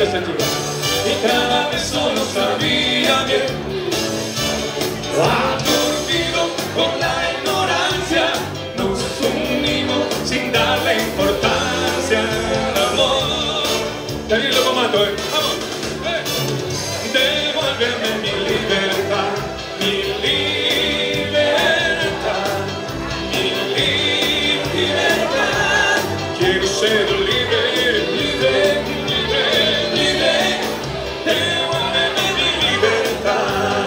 muchacha esta chica. Y cada beso no sabía bien. Ha dormido con la ignorancia, nos unimos sin darle importancia al amor. Daniel lo comando, vamos, devuélveme mi libertad, mi libertad, mi libertad. Quiero ser libre, libre, libre, libre. Devuélveme mi libertad.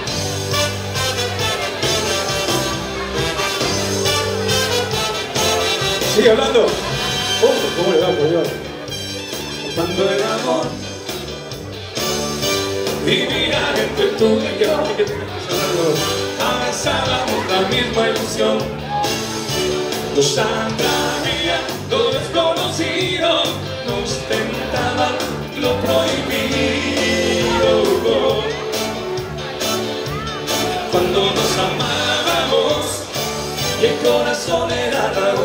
Sigue hablando. ¿Cómo le da, por Dios? Cuando el amor vivirá entre tú y yo, abrazábamos la misma ilusión. Nos atraía lo desconocido, nos tentaba lo prohibido. Cuando nos amábamos y el corazón era dragón.